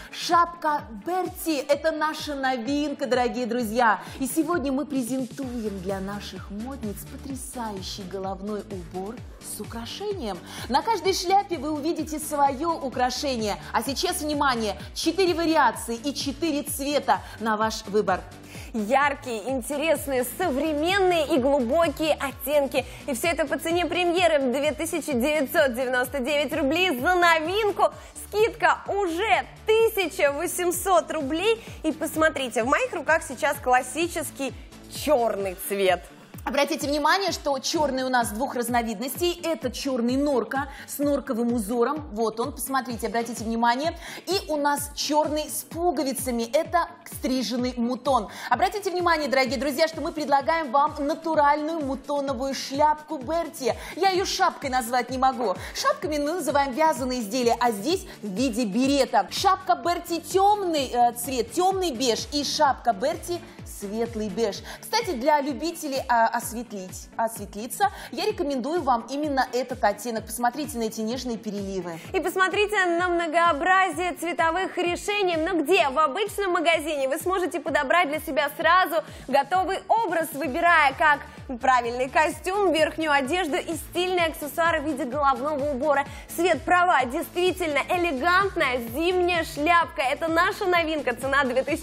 Шапка Берти – это наша новинка, дорогие друзья. И сегодня мы презентуем для наших модниц потрясающий головной убор с украшением. На каждой шляпе вы увидите свое украшение. А сейчас, внимание, 4 вариации и 4 цвета на ваш выбор. Яркие, интересные, современные и глубокие оттенки. И все это по цене премьеры в 2999 рублей за новинку. Скидка уже 1800 рублей. И посмотрите, в моих руках сейчас классический черный цвет. Обратите внимание, что черный у нас двух разновидностей. Это черный норка с норковым узором. Вот он, посмотрите, обратите внимание. И у нас черный с пуговицами. Это стриженный мутон. Обратите внимание, дорогие друзья, что мы предлагаем вам натуральную мутоновую шляпку Берти. Я ее шапкой назвать не могу. Шапками мы называем вязаные изделия, а здесь в виде берета. Шапка Берти темный цвет, темный беж. И шапка Берти светлый беж. Кстати, для любителей осветлиться, я рекомендую вам именно этот оттенок. Посмотрите на эти нежные переливы. И посмотрите на многообразие цветовых решений. Но где? В обычном магазине вы сможете подобрать для себя сразу готовый образ, выбирая как правильный костюм, верхнюю одежду и стильные аксессуары в виде головного убора. Свет, права, действительно элегантная зимняя шляпка. Это наша новинка. Цена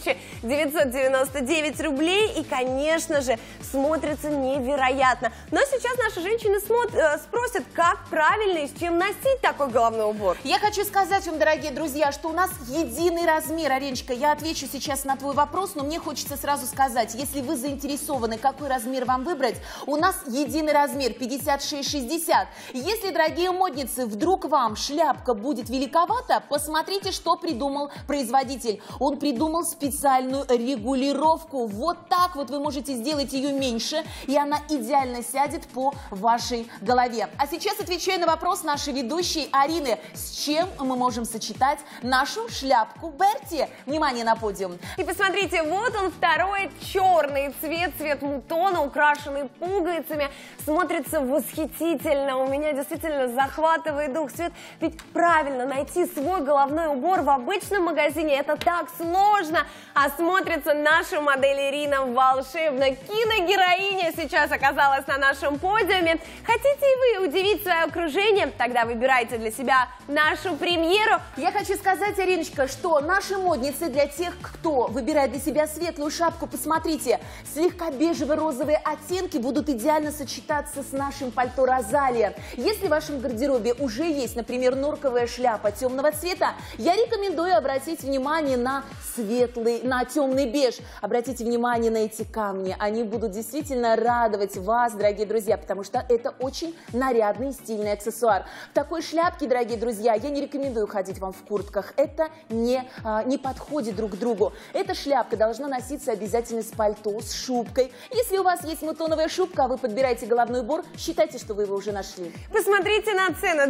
2999 рублей. И, конечно же, смотрится невероятно. Но сейчас наши женщины спросят, как правильно и с чем носить такой головной убор. Я хочу сказать вам, дорогие друзья, что у нас единый размер. Ариночка, я отвечу сейчас на твой вопрос, но мне хочется сразу сказать, если вы заинтересованы, какой размер вам выбрать, у нас единый размер 56-60. Если, дорогие модницы, вдруг вам шляпка будет великовата, посмотрите, что придумал производитель. Он придумал специальную регулировку. Вот так вот вы можете сделать ее меньше, и она идеально сядет по вашей голове. А сейчас отвечаю на вопрос нашей ведущей Арины. С чем мы можем сочетать нашу шляпку Берти? Внимание на подиум. И посмотрите, вот он второй черный цвет, цвет мутона, украшенный пуговицами. Смотрится восхитительно. У меня действительно захватывает дух. Свет, ведь правильно найти свой головной убор в обычном магазине это так сложно. А смотрится наша модель Ирина волшебно. Киногероиня сейчас оказалась на нашем подиуме. Хотите и вы удивить свое окружение? Тогда выбирайте для себя нашу премьеру. Я хочу сказать, Ариночка, что наши модницы для тех, кто выбирает для себя светлую шапку, посмотрите, слегка бежево-розовые оттенки будут идеально сочетаться с нашим пальто Розалия. Если в вашем гардеробе уже есть, например, норковая шляпа темного цвета, я рекомендую обратить внимание на темный беж. Обратите внимание на эти камни. Они будут действительно радовать вас, дорогие друзья, потому что это очень нарядный, стильный аксессуар. В такой шляпке, дорогие друзья, я не рекомендую ходить вам в куртках. Это не подходит друг к другу. Эта шляпка должна носиться обязательно с пальто, с шубкой. Если у вас есть мутоновая шубка, а вы подбираете головной убор, считайте, что вы его уже нашли. Посмотрите на цену.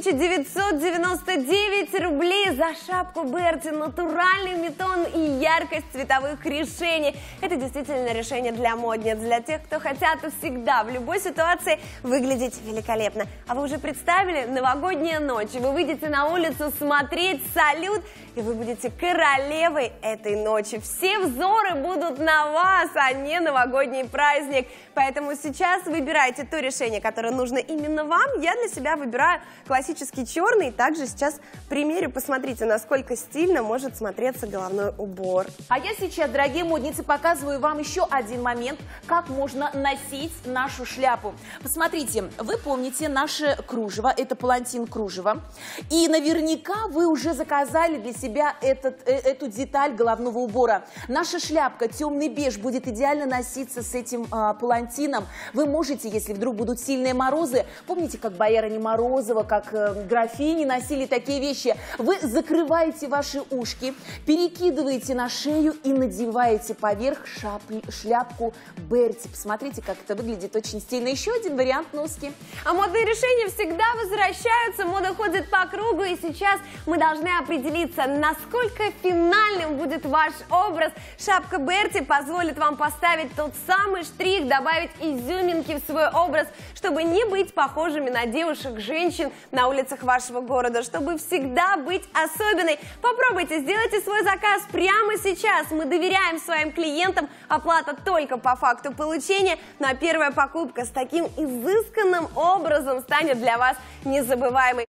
2999 рублей за шапку Берти. Натуральный метон и яркость цветовых решений. Это действительно решение для модниц, для тех, кто хотят всегда, в любой ситуации выглядеть великолепно. А вы уже представили новогодняя ночь? Вы выйдете на улицу смотреть салют, и вы будете королевой этой ночи. Все взоры будут на вас, а не новогодний праздник. Поэтому сейчас выбирайте то решение, которое нужно именно вам. Я для себя выбираю классический черный. Также сейчас примерю, посмотрите, насколько стильно может смотреться головной убор. А я сейчас, дорогие модницы, показываю вам еще один момент, как можно носить нашу шляпу. Посмотрите, вы помните наше кружево, это палантин кружева. И наверняка вы уже заказали для себя эту деталь головного убора. Наша шляпка темный беж будет идеально носиться с этим палантином. Вы можете, если вдруг будут сильные морозы, помните, как боярыня Морозова, как графини носили такие вещи, вы закрываете ваши ушки, перекидываете на шею и надеваете поверх поверх шляпку Берти. Посмотрите, как это выглядит, очень стильно. Еще один вариант носки. А модные решения всегда возвращаются, мода ходит по кругу, и сейчас мы должны определиться, насколько финальным будет ваш образ. Шапка Берти позволит вам поставить тот самый штрих, добавить изюминки в свой образ, чтобы не быть похожими на девушек, женщин на улицах вашего города, чтобы всегда быть особенной. Попробуйте, сделайте свой заказ прямо сейчас. Мы доверяем своим клиентам, оплата только по факту получения, но первая покупка с таким изысканным образом станет для вас незабываемой.